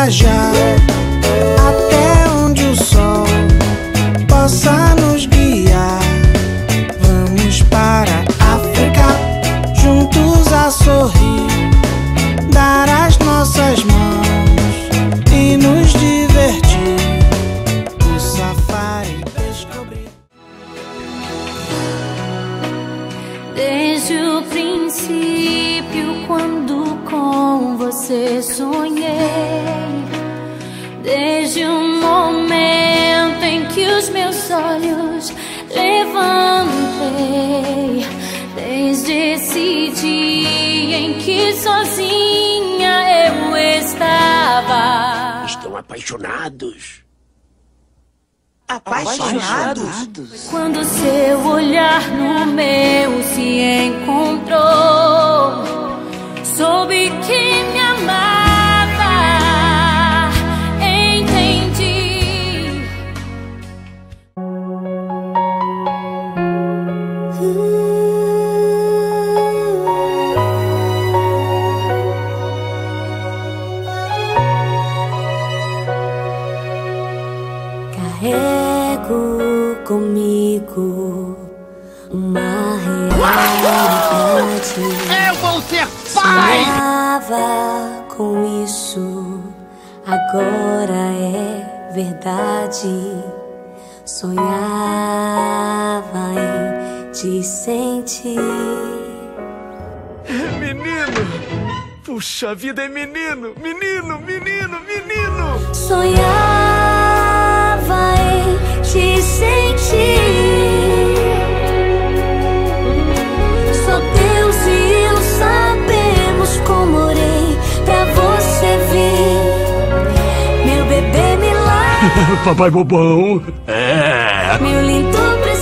viajar até onde o sol possa nos guiar. Vamos para a África, juntos a sorrir, dar as nossas mãos e nos divertir. O safari descobrir. Desde o princípio, quando com você sonhei, desde o momento em que os meus olhos levantei, desde esse dia em que sozinha eu estava. Estão apaixonados. Apaixonados? Quando seu olhar no meu se encontrou, soube que me amava, entendi. Carrego comigo uma realidade. Eu vou ser pai! Sonhava com isso, agora é verdade. Sonhava em te sentir. Menino! Puxa vida, é menino! Menino, menino, menino! Sonhava em te sentir. Só Deus e eu sabemos como orei pra você vir. Meu bebê milagre. Papai bobão. É. Meu lindo presente.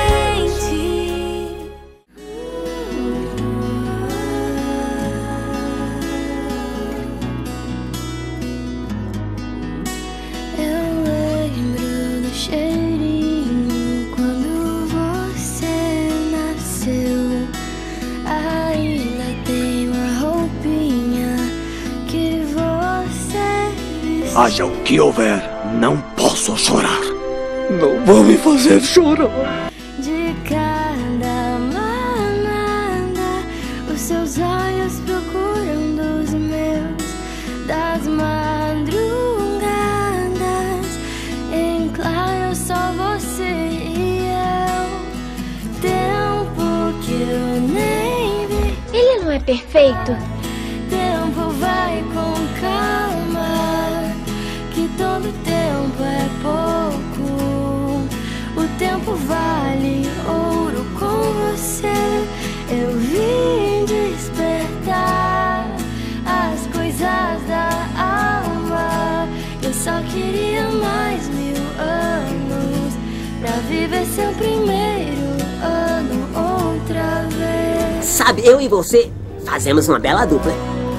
Eu lembro do cheirinho quando você nasceu. Ainda tenho a roupinha que você vestiu. Haja o que houver, não posso chorar. Não vão me fazer chorar. De cada manada, os seus olhos procuram dos meus. Das madrugadas, em claro só você e eu. Tempo que eu nem vi. Ele não é perfeito? Tempo vai com calma, que todo tempo é pouco. O tempo vale ouro com você. Eu vim despertar as coisas da alma. Eu só queria mais 1000 anos pra viver seu primeiro ano outra vez. Sabe, eu e você fazemos uma bela dupla.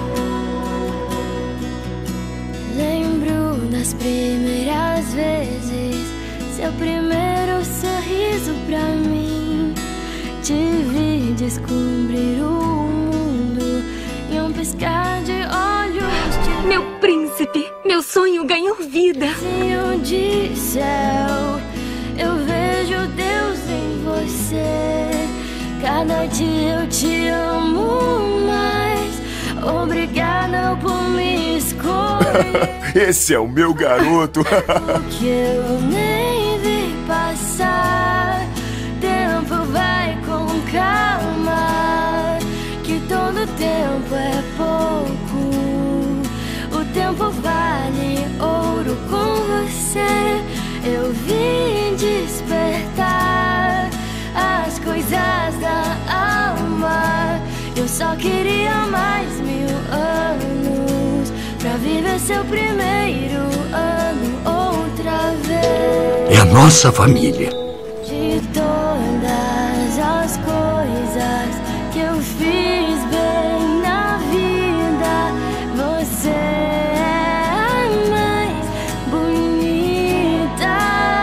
Lembro das primeiras vezes, seu primeiro sorriso pra mim. Te vi descobrir o mundo em um piscar de olhos. Meu príncipe, meu sonho ganhou vida. Desenho de céu, eu vejo Deus em você. Cada dia eu te amo mais. Obrigada por me escolher. Esse é o meu garoto! Que eu nem vi passar. Tempo vai com calma, que todo tempo é pouco. O tempo vale ouro com você. Eu vim despertar as coisas da alma. Eu só queria mais 1000 anos pra viver seu primeiro ano outra vez. É a nossa família. De todas as coisas que eu fiz bem na vida, você é a mais bonita.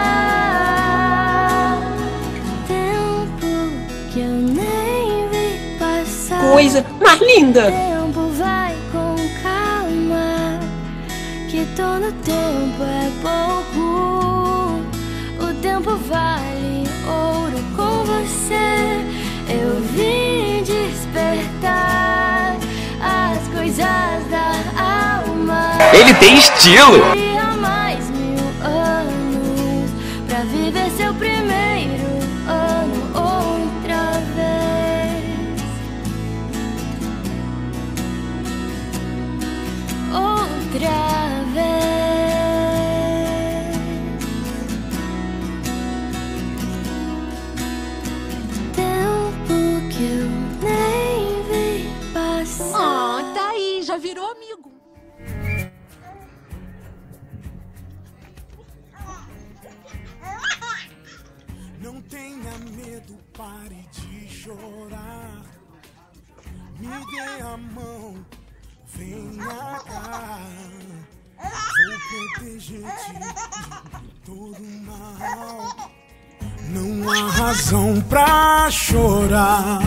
Tempo que eu nem vi passar. Coisa mais linda! Tempo vai com calma, que que todo tempo é pouco. O tempo vale ouro com você. Eu vim despertar as coisas da alma. Ele tem estilo! Há mais 1000 anos pra viver seu primeiro ano outra vez. Outra vez. Tempo que eu nem vi passar. Tá aí, já virou amigo. Não tenha medo, pare de chorar. Me dê a mão, venha cá. Vou proteger-te de todo mal. Não há razão pra chorar.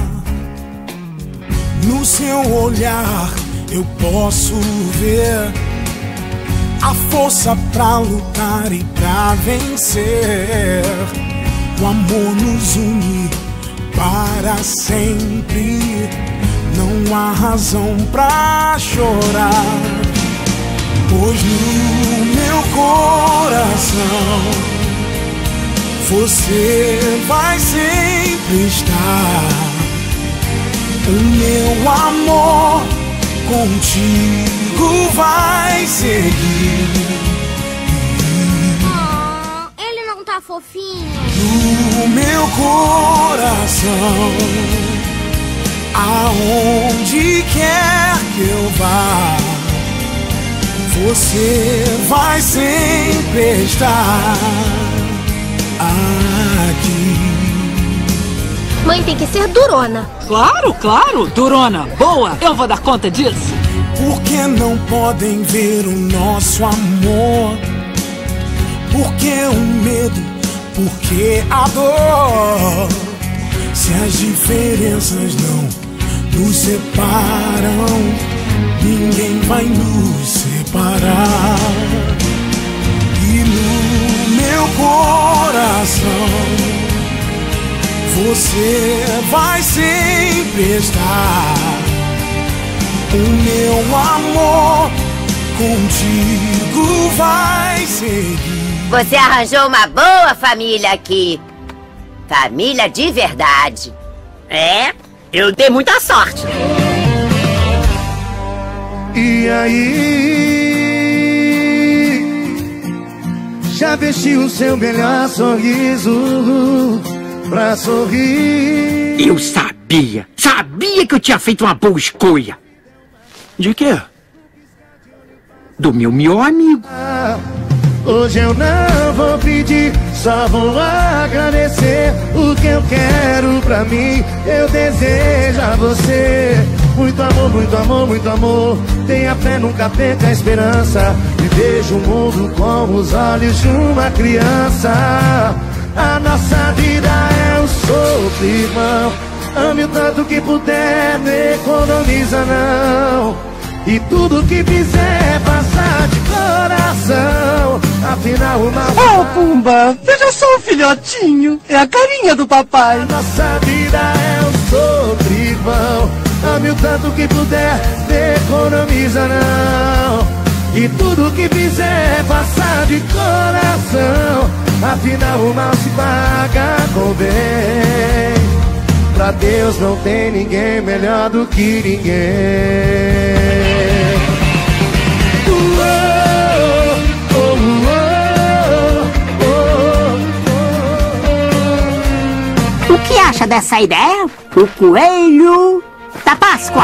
No seu olhar eu posso ver a força pra lutar e pra vencer. O amor nos une para sempre. Não há razão pra chorar, pois no meu coração você vai sempre estar. O meu amor contigo vai seguir. Ele não tá fofinho. No meu coração, aonde quer que eu vá, você vai sempre estar aqui. Mãe tem que ser durona. Claro, claro, durona. Boa, eu vou dar conta disso. Por que não podem ver o nosso amor? Por que o medo? Por que a dor? Se as diferenças não nos separam, ninguém vai nos separar. E no meu coração você vai sempre estar. O meu amor contigo vai seguir. Você arranjou uma boa família aqui. Família de verdade. É, eu dei muita sorte. E aí, já vestiu o seu melhor sorriso pra sorrir? Eu sabia que eu tinha feito uma boa escolha. De quê? Do meu melhor amigo. Hoje eu não vou pedir, só vou agradecer. O que eu quero pra mim, eu desejo a você. Muito amor, muito amor, muito amor. Tenha fé, nunca perca a esperança. E veja o mundo com os olhos de uma criança. A nossa vida é um sopro, irmão. Ame o tanto que puder, não economiza não. E tudo que fizer, passar de coração. Afinal, o nosso... Oh, Pumba, veja só o filhotinho. É a carinha do papai. A nossa vida é um sopro, irmão. Ame o tanto que puder, não economiza não. E tudo que fizer, passar de coração. Afinal, o mal se paga com bem. Pra Deus não tem ninguém melhor do que ninguém. O que acha dessa ideia? O coelho da Páscoa.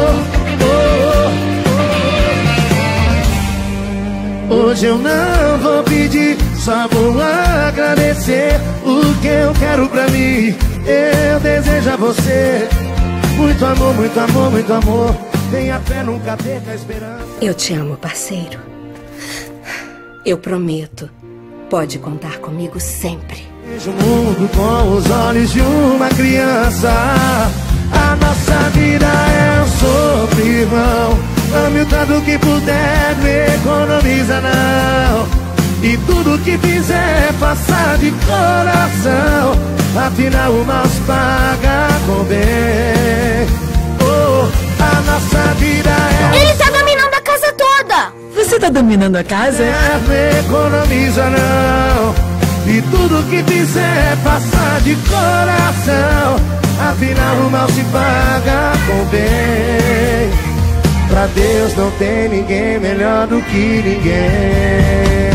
Hoje eu não vou pedir, só vou agradecer. O que eu quero pra mim, eu desejo a você. Muito amor, muito amor, muito amor. Tenha fé, nunca perca a esperança. Eu te amo, parceiro. Eu prometo. Pode contar comigo sempre. Veja o mundo com os olhos de uma criança. A nossa vida é um sopro, irmão. Ame o tanto que puder, não economiza não. E tudo que fizer, faça de coração. Afinal o mal se paga com bem. Oh, a nossa vida é... Ele tá dominando a casa toda. Você tá dominando a casa? Não economiza não. E tudo que fizer, faça de coração. Afinal o mal se paga com bem. Pra Deus não tem ninguém melhor do que ninguém.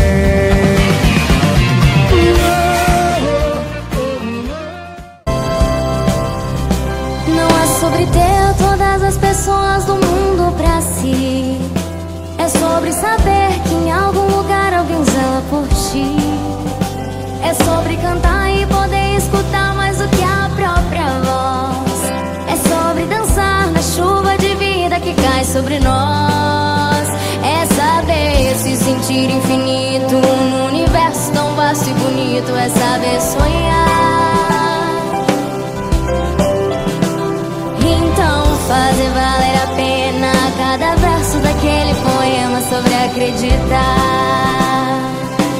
Não é sobre ter todas as pessoas do mundo pra si. É sobre saber que em algum lugar alguém zela por ti. É sobre cantar e poder escutar mais do que a própria voz. É sobre dançar na chuva de vida que cai sobre nós. É saber se sentir infinito num universo tão vasto e bonito. É saber sonhar. Então fazer valer a pena cada verso daquele poema sobre acreditar.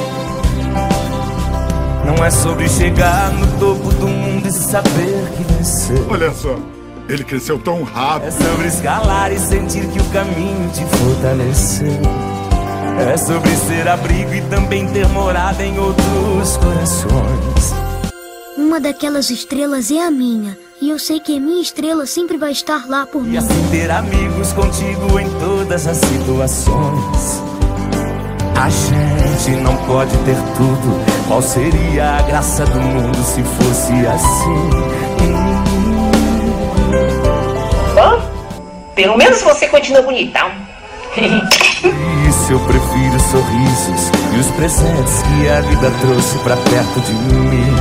Não é sobre chegar no topo do mundo e saber que venceu. Olha só, ele cresceu tão rápido. É sobre escalar e sentir que o caminho te fortaleceu. É sobre ser abrigo e também ter morada em outros corações. Uma daquelas estrelas é a minha. E eu sei que a minha estrela sempre vai estar lá por mim. E assim ter amigos contigo em todas as situações. A gente não pode ter tudo. Qual seria a graça do mundo se fosse assim? Bom, pelo menos você continua bonitão. Isso, eu prefiro sorrisos e os presentes que a vida trouxe pra perto de mim.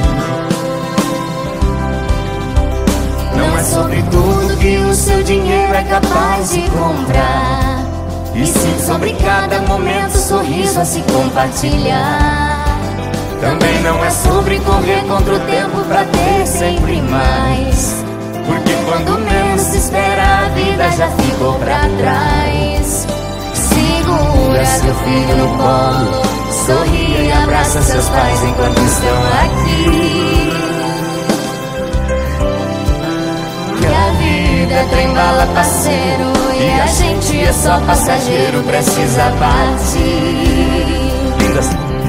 Não é sobre tudo que o seu dinheiro é capaz de comprar, e sim sobre cada momento, sorriso a se compartilhar. Também não é sobre correr contra o tempo pra ter sempre mais, porque quando menos se espera a vida já ficou pra trás. Segura seu filho no colo, sorri e abraça seus pais enquanto estão aqui. Que a vida é trem-bala, parceiro, e a gente é só passageiro, precisa partir. Lindas.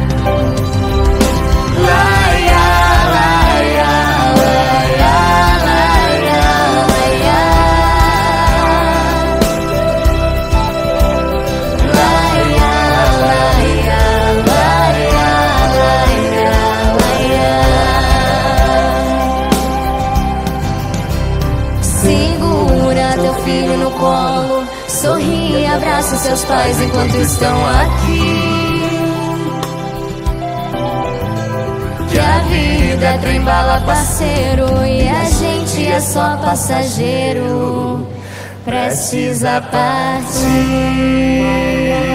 Segura teu filho no colo, sorri e abraça seus pais enquanto estão aqui. Que a vida é trem-bala, parceiro, e a gente é só passageiro, precisa partir.